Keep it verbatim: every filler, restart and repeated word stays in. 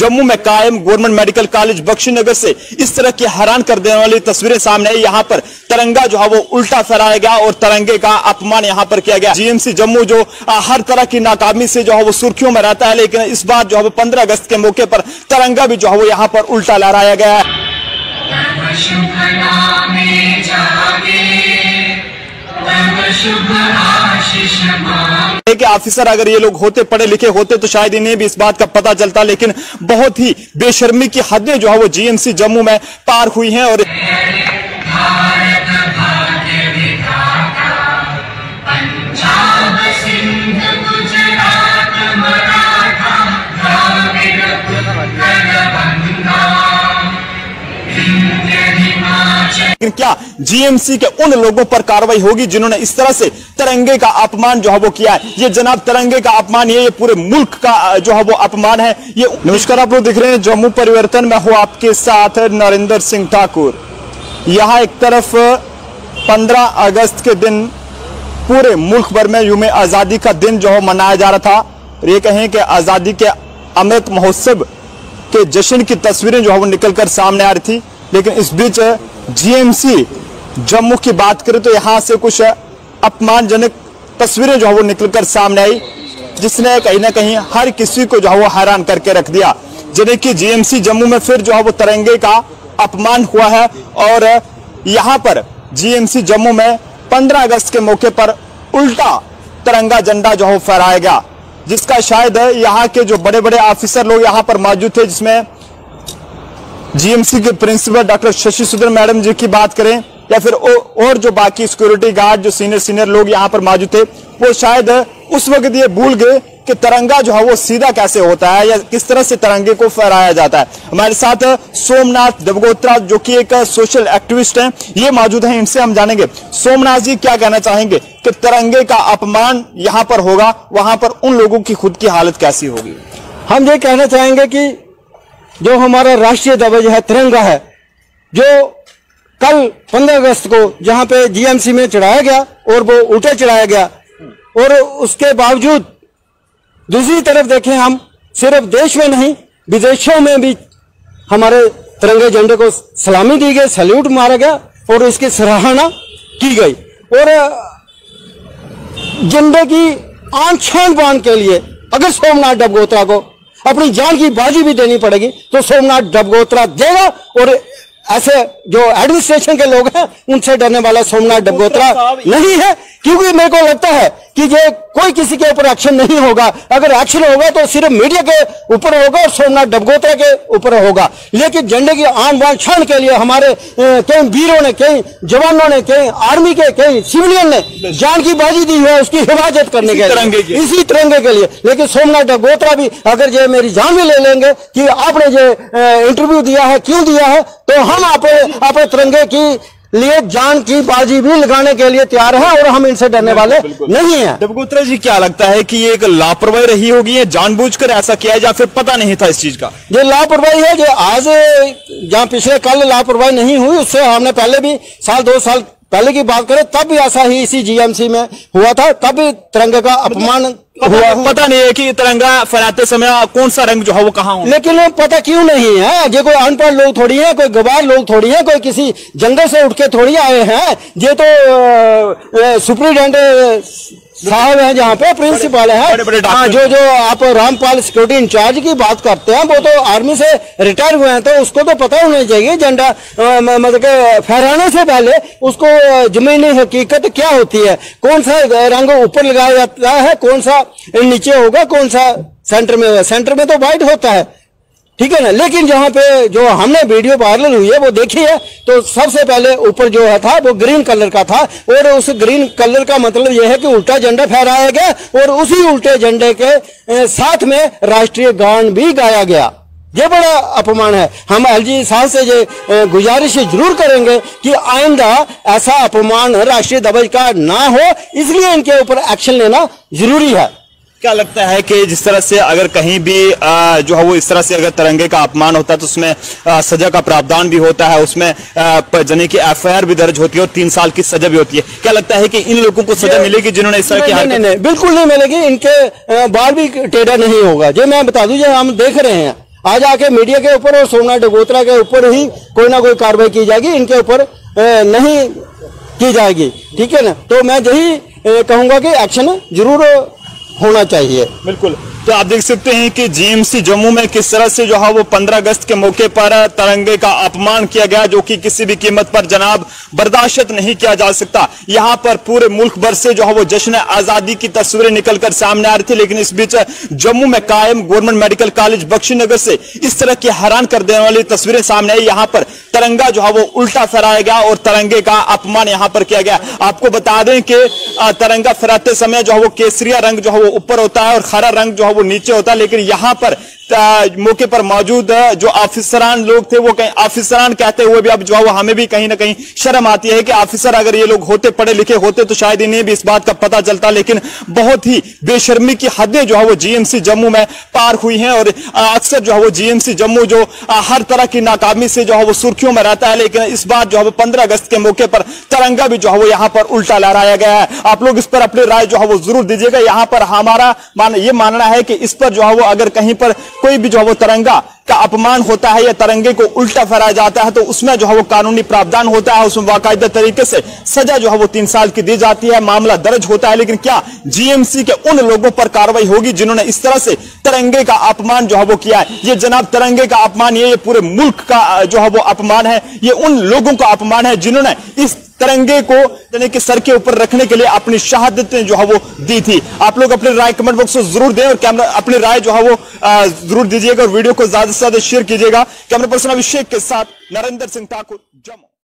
जम्मू में कायम government medical college Bakshi Nagar से इस तरह की हैरान कर देने वाली तस्वीरें सामने आई। यहाँ पर तिरंगा जो है वो उल्टा फहराया गया और तिरंगे का अपमान यहाँ पर किया गया। जीएमसी जम्मू जो हर तरह की नाकामी से जो है वो सुर्खियों में रहता है, लेकिन इस बार जो है पंद्रह अगस्त के मौके पर तिरंगा भी जो है वो यहाँ पर उल्टा लहराया गया है। कि ऑफिसर अगर ये लोग होते पढ़े लिखे होते तो शायद इन्हें भी इस बात का पता चलता, लेकिन बहुत ही बेशर्मी की हदें जो है वो जीएमसी जम्मू में पार हुई हैं। और लेकिन क्या जीएमसी के उन लोगों पर कार्रवाई होगी जिन्होंने इस तरह से तिरंगे का अपमान जो है वो किया है? ये जनाब तिरंगे का अपमान, ये, ये पूरे मुल्क का जो है वो अपमान है। ये नमस्कार, आप लोग दिख रहे हैं जम्मू परिवर्तन में हूं आपके साथ नरेंद्र सिंह ठाकुर। यहां एक तरफ पंद्रह अगस्त के दिन पूरे मुल्क भर में यूम आजादी का दिन जो है मनाया जा रहा था। और ये कहें कि आजादी के अमृत महोत्सव के जश्न की तस्वीरें जो है वो निकलकर सामने आ रही थी, लेकिन इस बीच जीएमसी जम्मू की बात करें तो यहां से कुछ अपमानजनक तस्वीरें जो है वो निकलकर सामने आई, जिसने कहीं ना कहीं हर किसी को जो है वो हैरान करके रख दिया। जिन्हें कि जीएमसी जम्मू में फिर जो है वो तिरंगे का अपमान हुआ है और यहां पर जीएमसी जम्मू में पंद्रह अगस्त के मौके पर उल्टा तिरंगा झंडा जो है फहराया गया, जिसका शायद यहाँ के जो बड़े बड़े ऑफिसर लोग यहाँ पर मौजूद थे, जिसमें जीएमसी के प्रिंसिपल डॉक्टर शशि सुदर मैडम जी की बात करें या फिर और जो बाकी सिक्योरिटी गार्ड जो सीनियर सीनियर लोग यहाँ पर मौजूद थे, वो शायद उस वक्त ये भूल गए कि तिरंगा जो है वो सीधा कैसे होता है या किस तरह से तिरंगे को फहराया जाता है। हमारे साथ सोमनाथ देवगोत्रा जो कि एक सोशल एक्टिविस्ट हैं, ये मौजूद हैं, इनसे हम जानेंगे। सोमनाथ जी, क्या कहना चाहेंगे कि तिरंगे का अपमान यहाँ पर होगा, वहां पर उन लोगों की खुद की हालत कैसी होगी? हम ये कहना चाहेंगे कि जो हमारा राष्ट्रीय ध्वज है, तिरंगा है, जो कल पंद्रह अगस्त को जहां पे जीएमसी में चढ़ाया गया और वो उल्टा चढ़ाया गया, और उसके बावजूद दूसरी तरफ देखें हम, सिर्फ देश में नहीं विदेशों में भी हमारे तिरंगे झंडे को सलामी दी गई, सैल्यूट मारा गया और इसकी सराहना की गई। और झंडे की आन शान बान के लिए अगर सोमनाथ देवगोत्रा को अपनी जान की बाजी भी देनी पड़ेगी तो सोमनाथ देवगोत्रा देगा। और ऐसे जो एडमिनिस्ट्रेशन के लोग हैं उनसे डरने वाला सोमनाथ देवगोत्रा नहीं है, क्योंकि मेरे को लगता है कि ये कोई किसी के ऊपर एक्शन नहीं होगा। अगर एक्शन होगा तो सिर्फ मीडिया के ऊपर होगा और सोमनाथ देवगोत्रा के ऊपर होगा। लेकिन झंडे की आन बान शान के लिए हमारे कई वीरों ने, कई जवानों ने, कई आर्मी के, कई सिविलियन ने जान की बाजी दी है उसकी हिफाजत करने के लिए, इसी तिरंगे के लिए। लेकिन सोमनाथ देवगोत्रा भी अगर ये मेरी जान भी ले लेंगे कि आपने जो इंटरव्यू दिया है क्यों दिया है, तो हम अपने अपने तिरंगे की लिए जान की बाजी भी लगाने के लिए तैयार है और हम इनसे डरने वाले नहीं हैं। देवगोत्रा जी, क्या लगता है कि ये एक लापरवाही रही होगी या जानबूझकर ऐसा किया है या फिर पता नहीं था इस चीज का? ये लापरवाही है। जो आज जहां पिछले कल लापरवाही नहीं हुई, उससे हमने पहले भी साल दो साल पहले की बात करें तब भी ऐसा ही इसी जीएमसी में हुआ था, तब भी तिरंगे का अपमान हुआ। पता नहीं है कि तिरंगा फहराते समय कौन सा रंग जो है वो कहाँ हो, लेकिन पता क्यों नहीं है। ये कोई अनपढ़ लोग थोड़ी है, कोई गवार लोग थोड़ी है, कोई किसी जंगल से उठ के थोड़ी आए हैं। ये तो सुप्रिटेंडेंट साहब हैं, जहाँ पे प्रिंसिपल है, हाँ, जो जो आप रामपाल सिक्योरिटी इंचार्ज की बात करते हैं, वो तो आर्मी से रिटायर हुए हैं, तो उसको तो पता होना चाहिए झंडा मतलब के फहराने से पहले उसको जमीनी हकीकत क्या होती है, कौन सा रंग ऊपर लगाया जाता है, कौन सा नीचे होगा, कौन सा सेंटर में होगा। सेंटर में तो व्हाइट होता है, ठीक है ना। लेकिन जहां पे जो हमने वीडियो वायरल हुई है वो देखी है, तो सबसे पहले ऊपर जो है था वो ग्रीन कलर का था, और उस ग्रीन कलर का मतलब यह है कि उल्टा झंडा फहराया गया और उसी उल्टे झंडे के साथ में राष्ट्रीय गान भी गाया गया। ये बड़ा अपमान है। हम एलजी साहब से ये गुजारिश जरूर करेंगे कि आइंदा ऐसा अपमान राष्ट्रीय ध्वज का ना हो, इसलिए इनके ऊपर एक्शन लेना जरूरी है। क्या लगता है कि जिस तरह से अगर कहीं भी आ, जो है वो इस तरह से अगर तिरंगे का अपमान होता है तो उसमें आ, सजा का प्रावधान भी होता है, उसमें जने की एफ आई आर भी दर्ज होती है और तीन साल की सजा भी होती है। क्या लगता है कि इन लोगों को सजा मिलेगी जिन्होंने इस तरह की नहीं, नहीं, नहीं, बिल्कुल नहीं मिलेगी। इनके बाल भी टेढ़ा नहीं होगा। जो मैं बता दूं, जो हम देख रहे हैं आज आके मीडिया के ऊपर और सोमनाथ डगोत्रा के ऊपर ही कोई ना कोई कार्रवाई की जाएगी, इनके ऊपर नहीं की जाएगी। ठीक है ना, तो मैं यही कहूंगा कि एक्शन जरूर होना चाहिए। बिल्कुल, तो आप देख सकते हैं कि जीएमसी जम्मू में किस तरह से जो है वो पंद्रह अगस्त के मौके पर तिरंगे का अपमान किया गया, जो कि किसी भी कीमत पर जनाब बर्दाश्त नहीं किया जा सकता। यहां पर पूरे मुल्क भर से जो है वो जश्न आजादी की तस्वीरें निकलकर सामने आ रही थी, लेकिन इस बीच जम्मू में कायम गवर्नमेंट मेडिकल कॉलेज बख्शीनगर से इस तरह की हैरान कर देने वाली तस्वीरें सामने आई। यहां पर तिरंगा जो है वो उल्टा फहराया गया और तिरंगे का अपमान यहां पर किया गया। आपको बता दें कि तिरंगा फहराते समय जो है वो केसरिया रंग जो है वो ऊपर होता है और हरा रंग जो है वो नीचे होता है, लेकिन यहां पर मौके पर मौजूद जो ऑफिसरान लोग थे वो कहीं ऑफिसरान कहते हुए भी अब जो है वो हमें भी कहीं ना कहीं शर्म आती है कि ऑफिसर अगर ये लोग होते पढ़े लिखे होते तो शायद इन्हें भी इस बात का पता चलता, लेकिन बहुत ही बेशर्मी की हदें जो है वो जीएमसी जम्मू में पार हुई हैं। और अक्सर जो है वो जीएमसी जम्मू जो हर तरह की नाकामी से जो है वो सुर्खियों में रहता है, लेकिन इस बार जो है वो पंद्रह अगस्त के मौके पर तिरंगा भी जो है वो यहां पर उल्टा लहराया गया है। आप लोग इस पर अपनी राय जो है वो जरूर दीजिएगा। यहां पर हमारा मान ये मानना है कि इस पर जो है वो अगर कहीं पर कोई भी जो है वो तिरंगा का अपमान होता है या तिरंगे को उल्टा फहराया जाता है तो उसमें जो है वो कानूनी प्रावधान होता है, उसमें बाकायदा तरीके से सजा जो है वो तीन साल की दी जाती है, मामला दर्ज होता है। लेकिन क्या जीएमसी के उन लोगों पर कार्रवाई होगी जिन्होंने इस तरह से तिरंगे का अपमान जो है वो किया है? ये जनाब तिरंगे का अपमान ये, ये पूरे मुल्क का जो है वो अपमान है, ये उन लोगों का अपमान है जिन्होंने इस तिरंगे को यानी कि सर के ऊपर रखने के लिए अपनी शहादतें जो है वो दी थी। आप लोग अपनी राय कमेंट बॉक्स में जरूर दें और कैमरा अपनी राय जो है वो जरूर दीजिएगा और वीडियो को ज्यादा से ज्यादा शेयर कीजिएगा। कैमरा पर्सन अभिषेक के साथ नरेंद्र सिंह ठाकुर, जम्मू।